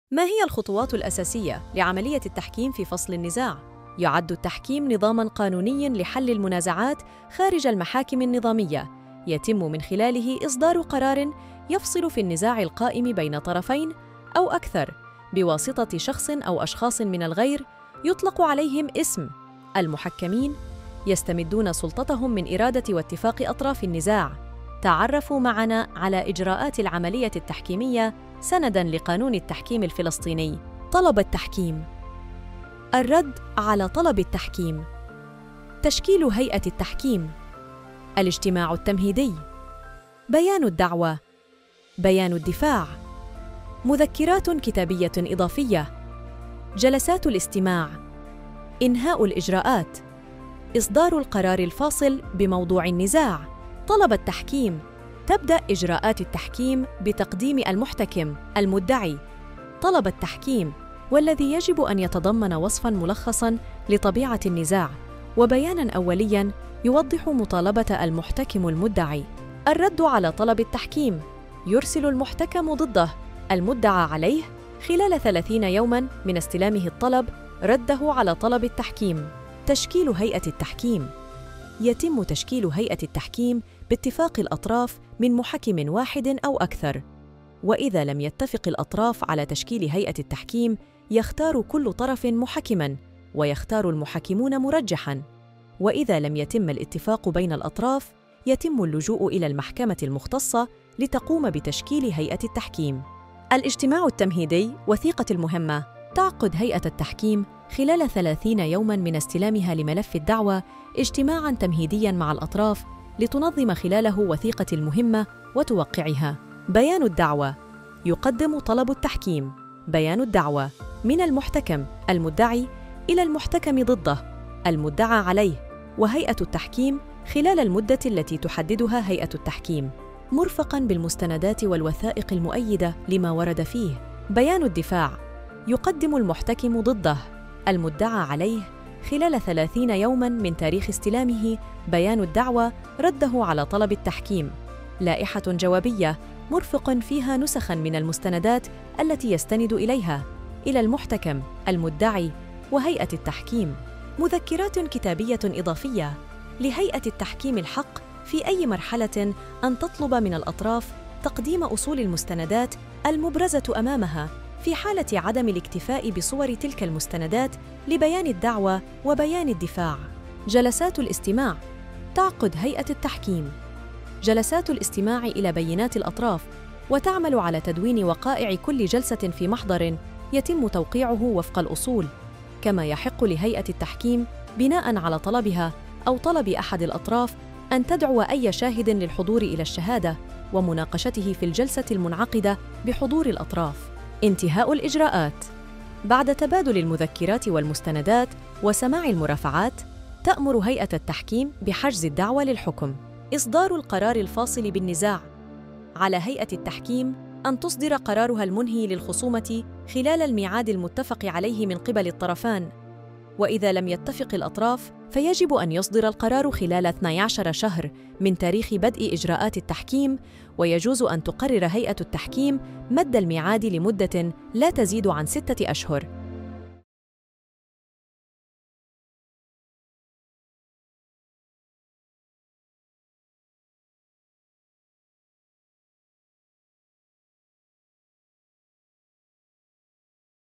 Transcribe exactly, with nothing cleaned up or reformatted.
ما هي الخطوات الأساسية لعملية التحكيم في فصل النزاع؟ يعد التحكيم نظاماً قانونياً لحل المنازعات خارج المحاكم النظامية، يتم من خلاله إصدار قرار يفصل في النزاع القائم بين طرفين أو أكثر بواسطة شخص أو أشخاص من الغير يطلق عليهم اسم المحكمين، يستمدون سلطتهم من إرادة واتفاق أطراف النزاع. تعرفوا معنا على إجراءات العملية التحكيمية سنداً لقانون التحكيم الفلسطيني. طلب التحكيم، الرد على طلب التحكيم، تشكيل هيئة التحكيم، الاجتماع التمهيدي، بيان الدعوى، بيان الدفاع، مذكرات كتابية إضافية، جلسات الاستماع، إنهاء الإجراءات، إصدار القرار الفاصل بموضوع النزاع. طلب التحكيم، تبدأ إجراءات التحكيم بتقديم المحتكم المدعي طلب التحكيم، والذي يجب أن يتضمن وصفاً ملخصاً لطبيعة النزاع وبياناً أولياً يوضح مطالبة المحتكم المدعي. الرد على طلب التحكيم، يرسل المحتكم ضده المدعى عليه خلال ثلاثين يوماً من استلامه الطلب رده على طلب التحكيم. تشكيل هيئة التحكيم، يتم تشكيل هيئة التحكيم باتفاق الأطراف من محكم واحد أو أكثر، وإذا لم يتفق الأطراف على تشكيل هيئة التحكيم يختار كل طرف محكماً ويختار المحكمون مرجحاً، وإذا لم يتم الاتفاق بين الأطراف يتم اللجوء إلى المحكمة المختصة لتقوم بتشكيل هيئة التحكيم. الاجتماع التمهيدي، وثيقة المهمة، تعقد هيئة التحكيم خلال ثلاثين يوماً من استلامها لملف الدعوى اجتماعاً تمهيدياً مع الأطراف لتنظم خلاله وثيقة المهمة وتوقعها. بيان الدعوى، يقدم طلب التحكيم بيان الدعوى من المحتكم المدعي إلى المحتكم ضده المدعى عليه وهيئة التحكيم خلال المدة التي تحددها هيئة التحكيم، مرفقاً بالمستندات والوثائق المؤيدة لما ورد فيه. بيان الدفاع، يقدم المحتكم ضده المدعى عليه خلال ثلاثين يوماً من تاريخ استلامه بيان الدعوى رده على طلب التحكيم، لائحة جوابية مرفق فيها نسخاً من المستندات التي يستند إليها إلى المحتكم المدعي وهيئة التحكيم. مذكرات كتابية إضافية، لهيئة التحكيم الحق في أي مرحلة أن تطلب من الأطراف تقديم أصول المستندات المبرزة أمامها في حالة عدم الاكتفاء بصور تلك المستندات لبيان الدعوى وبيان الدفاع. جلسات الاستماع، تعقد هيئة التحكيم جلسات الاستماع إلى بينات الأطراف، وتعمل على تدوين وقائع كل جلسة في محضر يتم توقيعه وفق الأصول، كما يحق لهيئة التحكيم بناءً على طلبها أو طلب أحد الأطراف أن تدعو أي شاهد للحضور إلى الشهادة ومناقشته في الجلسة المنعقدة بحضور الأطراف. انتهاء الإجراءات، بعد تبادل المذكرات والمستندات وسماع المرافعات، تأمر هيئة التحكيم بحجز الدعوى للحكم. إصدار القرار الفاصل بالنزاع، على هيئة التحكيم أن تصدر قرارها المنهي للخصومة خلال الميعاد المتفق عليه من قبل الطرفان، وإذا لم يتفق الأطراف فيجب أن يصدر القرار خلال اثني عشر شهر من تاريخ بدء إجراءات التحكيم، ويجوز أن تقرر هيئة التحكيم مد الميعاد لمدة لا تزيد عن ستة أشهر.